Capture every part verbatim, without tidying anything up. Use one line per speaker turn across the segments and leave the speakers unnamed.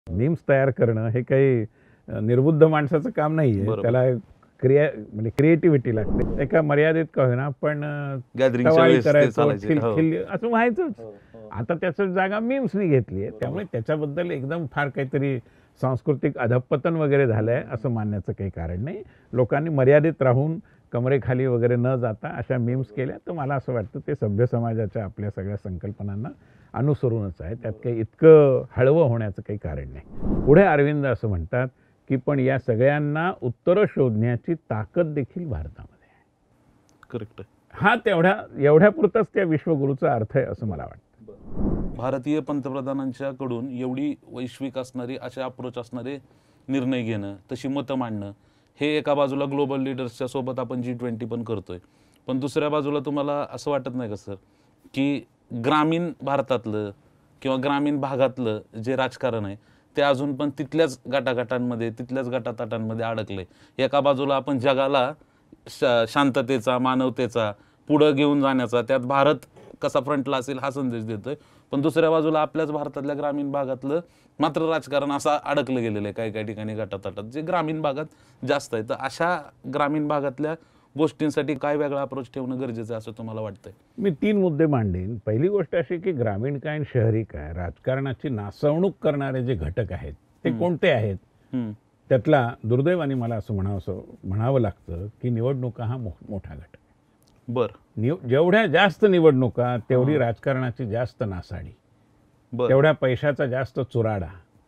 Memes तयार करणं हे काही अ, निर्बुद्ध माणसाचं काम नाहीये.
बरोबर.
त्याला क्रिया म्हणजे क्रिएटिव्हिटी लागते. एका मर्यादित का होईना पण अ,
गॅदरिंगच्या
टवाळी
वेळेस ते
करायचो,
चालायचे. हो.
खिलखिल असं व्हायचंच.
हो, हो.
आता त्याचं जागा मीम्सनी घेतली आहे. त्यामुळे त्याच्याबद्दल एकदम फार काहीतरी सांस्कृतिक अधःपतन वगैरे झालंय असं मानण्याचं काही कारण नाही. लोकांनी मर्यादित राहून कमरेखाली वगैरे न जाता अशा मीम्स केल्या तर मला असं वाटतं ते सभ्य समाजाच्या आपल्या सगळ्या संकल्पनांना अनुसरूनच आहे. त्यात काही इतकं हळवं होण्याचं काही कारण नाही. पुढे अरविंद असं म्हणतात, की पण या सगळ्यांना उत्तरं शोधण्याची ताकद देखील भारतामध्ये आहे.
करेक्ट आहे.
हा तेवढ्या एवढ्यापुरताच त्या विश्वगुरूचा अर्थ आहे असं मला वाटतं.
भारतीय पंतप्रधानांच्याकडून एवढी वैश्विक असणारी असे अप्रोच असणारे निर्णय घेणं, तशी मतं मांडणं, हे एका बाजूला ग्लोबल लीडर्सच्या सोबत आपण जी ट्वेंटी पण करतोय. पण दुसऱ्या बाजूला तुम्हाला असं वाटत नाही का सर, की ग्रामीण भारतातलं किंवा ग्रामीण भागातलं जे राजकारण आहे ते अजून पण तिथल्याच गटागटांमध्ये तिथल्याच गटातटांमध्ये अडकले. एका बाजूला आपण जगाला शा शांततेचा, मानवतेचा, पुढं घेऊन जाण्याचा, त्यात भारत कसा फ्रंटला असेल हा संदेश देतोय. पण दुसऱ्या बाजूला आपल्याच भारतातल्या ग्रामीण भागातलं मात्र राजकारण असं अडकलं गेलेलं आहे काही काही ठिकाणी गटातटात, जे ग्रामीण भागात जास्त आहे. तर अशा ग्रामीण भागातल्या गोष्टींसाठी काय वेगळा अप्रोच ठेवणं गरजेचं आहे असं तुम्हाला वाटतंय?
मी तीन मुद्दे मांडेन. पहिली गोष्ट अशी की ग्रामीण काय आणि शहरी काय, राजकारणाची नासवणूक करणारे जे घटक आहेत ते कोणते आहेत? त्यातला दुर्दैवाने मला असं म्हणावं म्हणावं लागतं की निवडणुका हा मोठा घटक.
बर
निव जेवढ्या जास्त निवडणुका तेवढी राजकारणाची जास्त नासाडी, तेवढ्या पैशाचा जास्त चुराडा,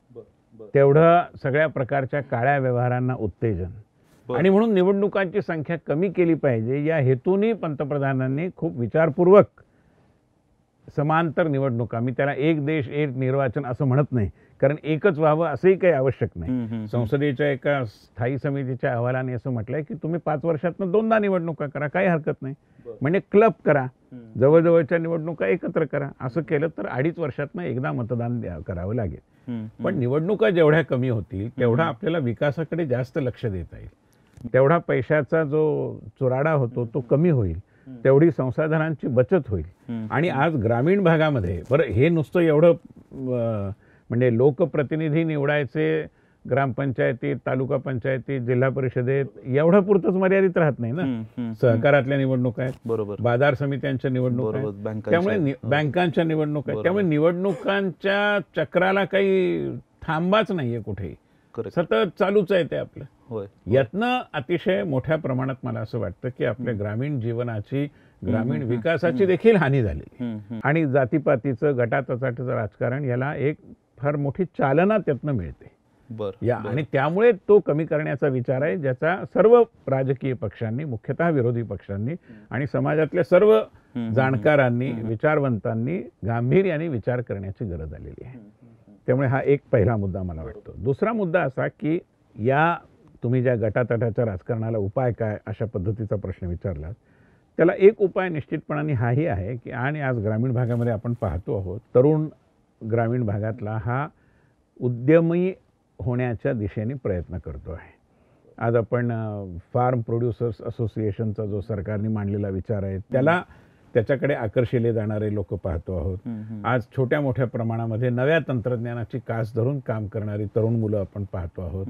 तेवढं सगळ्या प्रकारच्या काळ्या व्यवहारांना उत्तेजन. आणि म्हणून निवडणुकांची संख्या कमी केली पाहिजे या हेतूने पंतप्रधानांनी खूप विचारपूर्वक समांतर निवडणुका, मी त्याला एक देश एक निर्वाचन असं म्हणत नाही, कारण एकच व्हावं असंही काही आवश्यक नाही. संसदेच्या एका स्थायी समितीच्या अहवालाने असं म्हटलंय की तुम्ही पाच वर्षातनं दोनदा निवडणुका करा, काही हरकत नाही. म्हणजे क्लब करा, जवळजवळच्या निवडणुका एकत्र करा. असं केलं तर अडीच वर्षातनं एकदा मतदान करावं लागेल. पण निवडणुका जेवढ्या कमी होतील तेवढा आपल्याला विकासाकडे जास्त लक्ष देता येईल, तेवढा पैशाचा जो चुराडा होतो तो कमी होईल, तेवढी संसाधनांची बचत होईल. आणि आज ग्रामीण भागामध्ये बरं हे नुसतं एवढं म्हणजे लोकप्रतिनिधी निवडायचे ग्रामपंचायतीत, तालुका पंचायतीत, जिल्हा परिषदेत एवढं पुरतंच मर्यादित राहत नाही ना. सहकारातल्या निवडणुका आहेत,
बरोबर,
बाजार समित्यांच्या निवडणुका आहेत, त्यामुळे बँकांच्या निवडणुका आहेत. त्यामुळे निवडणुकांच्या चक्राला काही थांबाच नाहीये कुठेही, सतत चालूच आहे ते आपलं. यातनं अतिशय मोठ्या प्रमाणात मला असं वाटतं की आपल्या ग्रामीण जीवनाची, ग्रामीण विकासाची देखील हानी झाली. आणि जातीपातीचं, गटातटाचं राजकारण याला एक फार मोठी चालना त्यातनं मिळते. या आणि त्यामुळे तो कमी करण्याचा विचार आहे, ज्याचा सर्व राजकीय पक्षांनी, मुख्यतः विरोधी पक्षांनी आणि समाजातल्या सर्व जाणकारांनी, विचारवंतांनी गांभीर्याने विचार करण्याची गरज आलेली आहे. त्यामुळे हा एक पहिला मुद्दा मला वाटतो. दुसरा मुद्दा असा की या तुम्ही ज्या गटातटाच्या राजकारणाला उपाय काय अशा पद्धतीचा प्रश्न विचारला, त्याला एक उपाय निश्चितपणाने हाही आहे की आणि आज ग्रामीण भागामध्ये आपण पाहतो आहोत तरुण ग्रामीण भागातला हा उद्यमी होण्याच्या दिशेने प्रयत्न करतो आहे. आज आपण फार्म प्रोड्युसर्स असोसिएशनचा जो सरकारने मांडलेला विचार आहे त्याला त्याच्याकडे आकर्षिले जाणारे लोक पाहतो आहोत. आज छोट्या मोठ्या प्रमाणामध्ये नव्या तंत्रज्ञानाची कास धरून काम करणारी तरुण मुलं आपण पाहतो आहोत.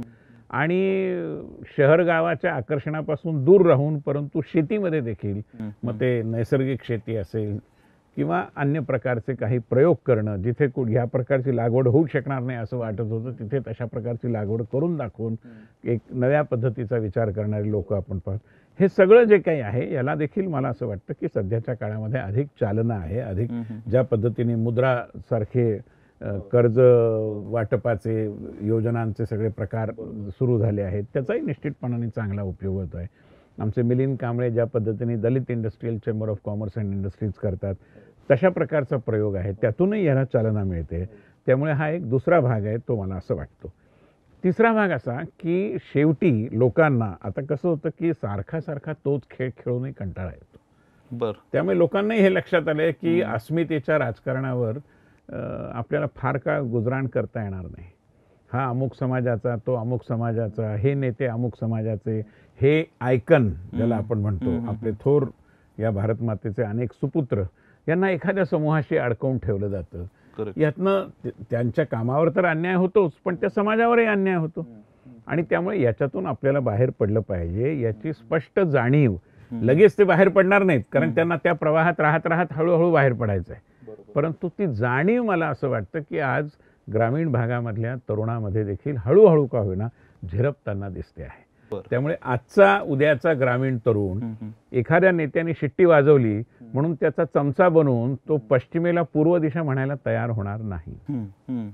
आणि शहर गावाच्या आकर्षणापासून दूर राहून परंतु शेतीमध्ये देखील, मग ते नैसर्गिक शेती असेल किंवा अन्य प्रकारचे काही प्रयोग करणं, जिथे ह्या प्रकारची लागवड होऊ शकणार नाही असं वाटत होतं तिथे तशा प्रकारची लागवड करून दाखवून एक नव्या पद्धतीचा विचार करणारे लोक आपण पाहतो. हे सगळं जे काही आहे याला देखील मला असं वाटतं की सध्याच्या काळामध्ये अधिक चालना आहे. अधिक ज्या पद्धतीने मुद्रासारखे कर्ज वाटपाचे योजनांचे सगळे प्रकार सुरू झाले आहेत त्याचाही निश्चितपणाने चांगला उपयोग होतो आहे. आमचे मिलिंद कांबळे ज्या पद्धतीने Dalit industrial chamber of commerce and industries करतात तशा प्रकारचा प्रयोग आहे, त्यातूनही याला चालना मिळते. त्यामुळे हा एक दुसरा भाग आहे तो मला असं वाटतो. तिसरा भाग असा की शेवटी लोकांना आता कसं होतं की सारखा सारखा तोच खेळ खेळूनही कंटाळा येतो.
बरं,
त्यामुळे लोकांनाही हे लक्षात आलंय की अस्मितेच्या राजकारणावर आपल्याला फार काळ गुजराण करता येणार नाही. हा अमुक समाजाचा, तो अमुक समाजाचा, हे नेते अमुक समाजाचे, हे आयकन ज्याला आपण म्हणतो, आपले थोर या भारत मातेचे अनेक सुपुत्र यांना एखाद्या समूहाशी अडकवून ठेवलं जातं. यातनं त्यांच्या कामावर तर अन्याय होतोच, पण त्या समाजावरही अन्याय होतो. आणि त्यामुळे याच्यातून आपल्याला बाहेर पडलं पाहिजे याची स्पष्ट जाणीव. लगेच ते बाहेर पडणार नाहीत, कारण त्यांना त्या प्रवाहात राहत राहत हळूहळू बाहेर पडायचं आहे. परंतु ती जाणीव मला असं वाटतं की आज ग्रामीण भागामधल्या तरुणामध्ये देखील हळूहळू का होईना झिरपताना दिसते आहे. त्यामुळे आजचा उद्याचा ग्रामीण तरुण एखाद्या नेत्याने शिट्टी वाजवली म्हणून त्याचा चमचा बनवून तो पश्चिमेला पूर्व दिशा म्हणायला तयार होणार नाही.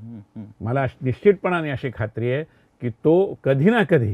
मला निश्चितपणाने अशी खात्री आहे की तो कधी ना कधी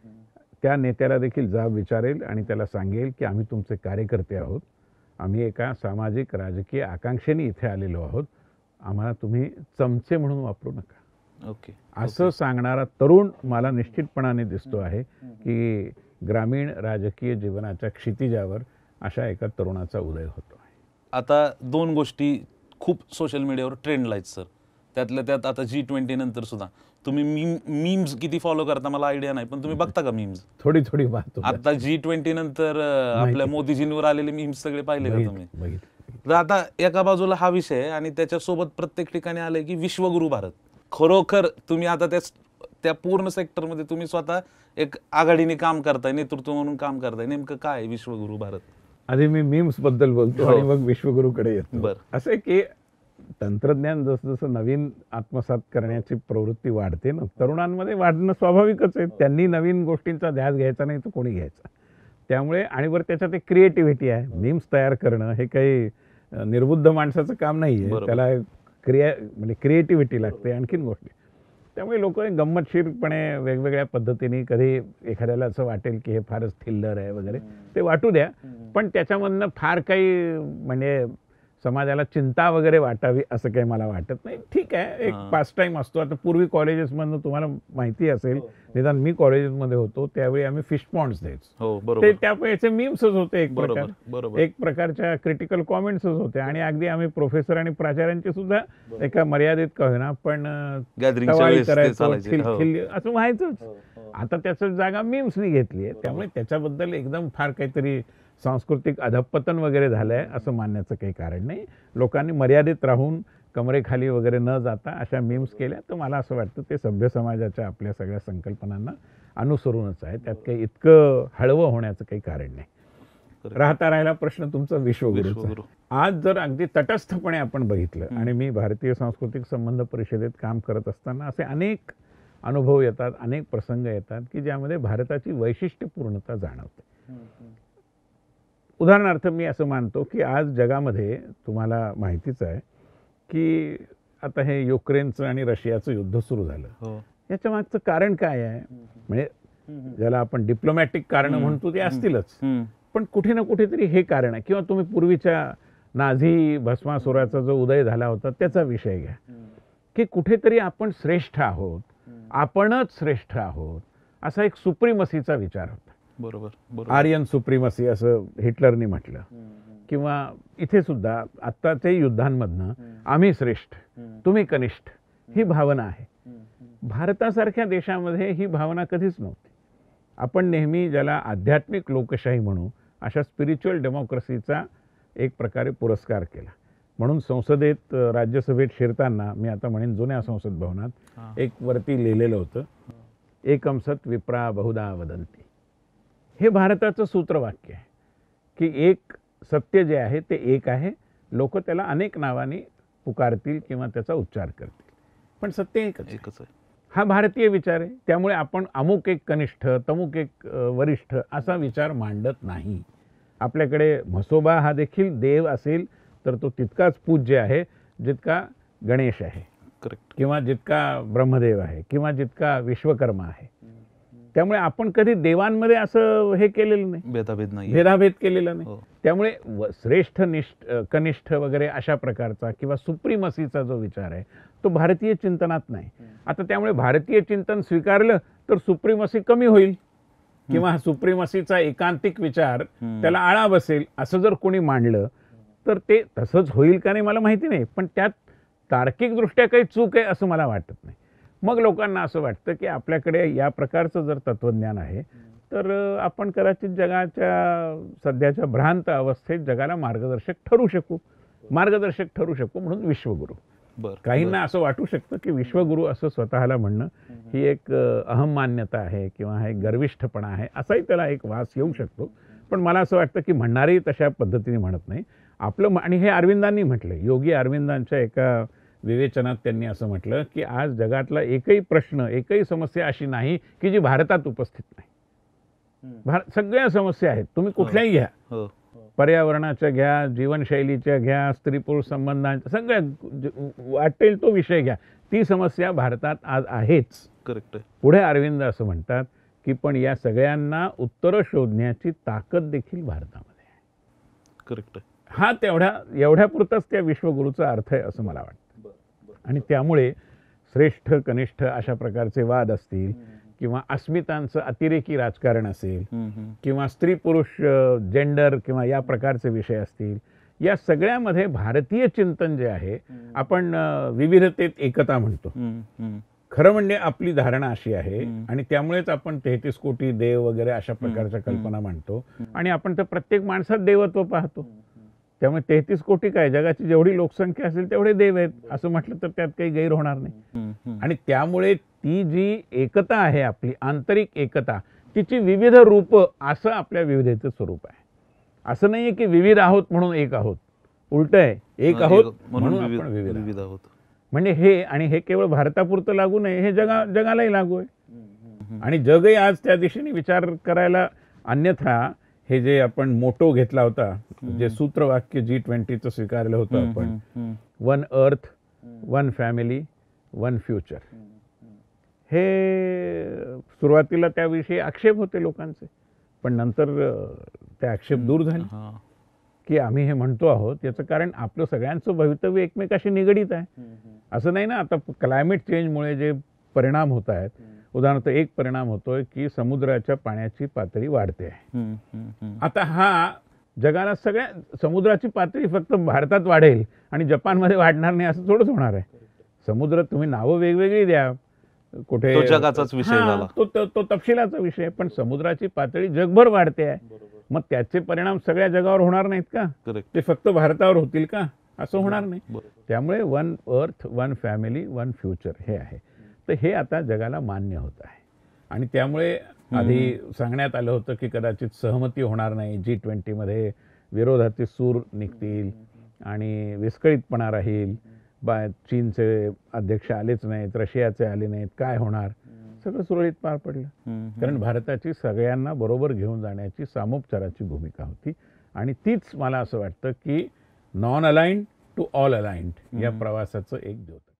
त्या नेत्याला देखील जाब विचारेल आणि त्याला सांगेल की आम्ही तुमचे कार्यकर्ते आहोत, आम्ही एका सामाजिक राजकीय आकांक्षेने इथे आलेलो आहोत, आम्हाला तुम्ही चमचे म्हणून वापरू नका.
ओके
असं सांगणारा तरुण मला निश्चितपणाने दिसतो आहे की ग्रामीण राजकीय जीवनाच्या क्षितिजावर अशा एका तरुणाचा उदय होतो आहे.
आता दोन गोष्टी खूप सोशल मीडियावर ट्रेंडला आहेत सर, त्यातल्या त्यात आता जी ट्वेंटी नंतर सुद्धा तुम्ही मीम मीम्स किती फॉलो करता मला आयडिया नाही, पण तुम्ही बघता का मीम्स?
थोडी थोडी पाहतो.
आता जी ट्वेंटी नंतर आपल्या मोदीजींवर आलेले मीम्स सगळे पाहिले का तुम्ही? तर आता एका बाजूला हा विषय आणि त्याच्यासोबत प्रत्येक ठिकाणी आलंय की विश्वगुरु भारत. खरोखर तुम्ही आता त्या त्या पूर्ण सेक्टरमध्ये तुम्ही स्वतः एक आघाडीने काम करताय, नेतृत्व म्हणून काम करताय, नेमकं काय विश्वगुरु भारत?
आधी मी मीम्स बद्दल बोलतो आणि मग विश्वगुरूकडे येतो.
बरं.
असं की तंत्रज्ञान जसं जसं नवीन आत्मसात करण्याची प्रवृत्ती वाढते ना, तरुणांमध्ये वाढणं स्वाभाविकच आहे. त्यांनी नवीन गोष्टींचा ध्यास घ्यायचा नाही तर कोणी घ्यायचा. त्यामुळे आणि वर त्याच्यात एक क्रिएटिव्हिटी आहे. मीम्स तयार करणं हे काही निर्बुद्ध माणसाचं काम नाही आहे, त्याला क्रिया म्हणजे क्रिएटिव्हिटी लागते, आणखीन गोष्टी. त्यामुळे लोक गंमतशीरपणे वेगवेगळ्या पद्धतीने, कधी एखाद्याला असं वाटेल की हे फारच थिल्लर आहे वगैरे, ते वाटू द्या, पण त्याच्यामधनं फार काही म्हणजे समाजाला चिंता वगैरे वाटावी असं काही मला वाटत नाही. ठीक आहे, एक पास टाईम असतो. आता पूर्वी कॉलेजेसमधनं तुम्हाला माहिती असेल, निदान मी कॉलेजेसमध्ये होतो त्यावेळी आम्ही फिश पॉन्ड्स द्यायचो. ते त्यावेळेचे मीम्सच होते, एक प्रकार एक प्रकारच्या क्रिटिकल कॉमेंट्सच होते. आणि अगदी आम्ही प्रोफेसर आणि प्राचार्यांचे सुद्धा एका मर्यादित का होईना पण तवाळी करायचो, असं व्हायचंच. आता त्याचं जागा मीम्सनी घेतली आहे. त्यामुळे त्याच्याबद्दल एकदम फार काहीतरी सांस्कृतिक अधपतन वगैरे झालं आहे असं मानण्याचं काही कारण नाही. लोकांनी मर्यादित राहून कमरेखाली वगैरे न जाता अशा मीम्स केल्या तर मला असं वाटतं ते सभ्य समाजाच्या आपल्या सगळ्या संकल्पनांना अनुसरूनच आहे. त्यात काही इतकं हळवं होण्याचं काही कारण नाही. राहता राहिला प्रश्न तुमचा विश्वगुरूचा. आज जर अगदी तटस्थपणे आपण बघितलं, आणि मी भारतीय सांस्कृतिक संबंध परिषदेत काम करत असताना असे अनेक अनुभव येतात, अनेक प्रसंग येतात की ज्यामध्ये भारताची वैशिष्ट्यपूर्णता जाणवते. उदाहरणार्थ मी असं मानतो की आज जगामध्ये तुम्हाला माहितीच आहे की आता हे युक्रेनचं आणि रशियाचं युद्ध सुरू झालं. याच्या मागचं कारण काय आहे? म्हणजे ज्याला आपण डिप्लोमॅटिक कारण म्हणतो ते असतीलच, पण कुठे ना कुठेतरी हे कारण आहे. किंवा तुम्ही पूर्वीच्या नाझी भस्मासुराचा जो उदय झाला होता त्याचा विषय घ्या, की कुठेतरी आपण श्रेष्ठ आहोत, आपणच श्रेष्ठ आहोत असा एक सुप्रीमसीचा विचार होता.
बरोबर,
आर्यन सुप्रीमसी असं हिटलरनी म्हटलं. किंवा इथे सुद्धा आत्ताच्याही युद्धांमधनं आम्ही श्रेष्ठ, तुम्ही कनिष्ठ ही भावना आहे. भारतासारख्या देशामध्ये ही भावना कधीच नव्हती. आपण नेहमी ज्याला आध्यात्मिक लोकशाही म्हणू अशा स्पिरिच्युअल डेमोक्रेसीचा एक प्रकारे पुरस्कार केला. म्हणून संसदेत राज्यसभेत शिरताना मी आता म्हणेन जुन्या संसद भवनात एक वरती लिहिलेलं होतं, एकम सत विप्रा बहुधा वदंती. हे भारताचं सूत्रवाक्य आहे की एक सत्य जे आहे ते एक आहे. लोक त्याला अनेक नावाने पुकारतील किंवा त्याचा उच्चार करतील, पण सत्य एकच
एकच आहे.
हा भारतीय विचार आहे. त्यामुळे आपण अमुक एक कनिष्ठ, तमुक एक वरिष्ठ असा विचार मांडत नाही. आपल्याकडे म्हसोबा हा देखील देव असेल तर तो तितकाच पूज्य आहे जितका गणेश आहे,
करेक्ट,
किंवा जितका ब्रह्मदेव आहे, किंवा जितका विश्वकर्मा आहे. त्यामुळे आपण कधी देवांमध्ये असं हे केलेलं नाही,
भेदाभेद नाही,
भेदाभेद केलेला नाही. त्यामुळे श्रेष्ठ निष्ठ कनिष्ठ वगैरे अशा प्रकारचा किंवा सुप्रीमसीचा जो विचार आहे तो भारतीय चिंतनात नाही. आता त्यामुळे भारतीय चिंतन स्वीकारलं तर सुप्रीमसी कमी होईल, किंवा सुप्रीमसीचा एकांतिक विचार त्याला आळा बसेल असं जर कोणी मांडलं तर ते तसंच होईल का नाही मला माहिती नाही, पण त्यात तार्किकदृष्ट्या काही चूक आहे असं मला वाटत नाही. मग लोकांना असं वाटतं की आपल्याकडे या प्रकारचं जर तत्त्वज्ञान आहे तर आपण कदाचित जगाच्या सध्याच्या भ्रांत अवस्थेत जगाला मार्गदर्शक ठरू शकू मार्गदर्शक ठरू शकू म्हणून विश्वगुरू. काहींना असं वाटू शकतं की विश्वगुरू असं स्वतःला म्हणणं ही एक अहम मान्यता आहे किंवा हा एक गर्विष्ठपणा आहे, असाही त्याला एक वास येऊ शकतो. पण मला असं वाटतं की म्हणणारेही तशा पद्धतीने म्हणत नाही आपलं. आणि हे अरविंदांनी म्हटलं, योगी अरविंदांच्या एका विवेचनात त्यांनी असं म्हटलं की आज जगातला एकही प्रश्न, एकही समस्या अशी नाही की जी भारतात उपस्थित नाही. भारत सगळ्या समस्या आहेत, तुम्ही कुठल्याही घ्या, पर्यावरणाच्या घ्या, जीवनशैलीच्या घ्या, स्त्री पुरुष संबंधांच्या, सगळ्या वाटेल तो विषय घ्या, ती समस्या भारतात आज आहेच.
करेक्ट आहे.
पुढे अरविंद असं म्हणतात की पण या सगळ्यांना उत्तरं शोधण्याची ताकद देखील भारतामध्ये आहे.
करेक्ट आहे.
हा तेवढ्या एवढ्यापुरताच त्या विश्वगुरूचा अर्थ आहे असं मला वाटतं. आणि त्यामुळे श्रेष्ठ कनिष्ठ अशा प्रकारचे वाद असतील किंवा अस्मितांचं अतिरेकी राजकारण असेल किंवा स्त्री पुरुष जेंडर किंवा या प्रकारचे विषय असतील, या सगळ्यामध्ये भारतीय चिंतन जे आहे, आपण विविधतेत एकता म्हणतो. खरं म्हणजे आपली धारणा अशी आहे आणि त्यामुळेच आपण तेहतीस कोटी देव वगैरे अशा प्रकारच्या कल्पना मांडतो आणि आपण तर प्रत्येक माणसात देवत्व पाहतो. त्यामुळे तेहतीस कोटी काय, जगाची जेवढी लोकसंख्या असेल तेवढे देव आहेत असं म्हटलं तर त्यात काही गैर होणार नाही. आणि त्यामुळे ती जी एकता आहे आपली आंतरिक एकता, तिची विविध रूप असं आपल्या विविधतेचं स्वरूप आहे. असं नाहीये की विविध आहोत म्हणून एक आहोत, उलट आहे, एक आहोत म्हणून आपण विविध आहोत. म्हणजे हे आणि हे केवळ भारतापुरतं लागू नये, हे जगा जगालाही लागू आहे. आणि जगही आज त्या दिशेने विचार करायला, अन्यथा हे जे आपण मोटो घेतला होता, जे सूत्रवाक्य जी ट्वेंटीचं स्वीकारलं होतं आपण, one earth one family one future, हे सुरुवातीला त्याविषयी आक्षेप होते लोकांचे, पण नंतर ते आक्षेप दूर झाले की आम्ही हे म्हणतो आहोत याचं कारण आपलं सगळ्यांचं भवितव्य एकमेकाशी निगडीत आहे. असं नाही ना, आता क्लायमेट चेंजमुळे जे परिणाम होत आहेत, उदाहरणार्थ एक परिणाम होतोय की समुद्राच्या पाण्याची पातळी वाढते आहे. आता हा जगाला सगळ्या समुद्राची पातळी फक्त भारतात वाढेल आणि जपानमध्ये वाढणार नाही असं थोडंच होणार आहे. समुद्र तुम्ही नावं वेगवेगळी द्या, कुठे
जगाचाच विषय झाला,
तो तो तपशिलाचा विषय, पण समुद्राची पातळी जगभर वाढते आहे. मग त्याचे परिणाम सगळ्या जगावर होणार नाहीत का? ते फक्त भारतावर होतील का? असं होणार नाही. त्यामुळे one earth one family one future हे आहे. तर हे आता जगाला मान्य होत आहे. आणि त्यामुळे आधी सांगण्यात आलं होतं की कदाचित सहमती होणार नाही, जी ट्वेंटीमध्ये विरोधाचे सूर निघतील आणि विस्कळीतपणा राहील, बा चीनचे अध्यक्ष आलेच नाहीत, रशियाचे आले नाहीत, काय होणार? सगळं सुरळीत पार पडलं. कारण भारताची सगळ्यांना बरोबर घेऊन जाण्याची सामोपचाराची भूमिका होती. आणि तीच मला असं वाटतं की non aligned to all aligned या प्रवासाचं एक द्योतक.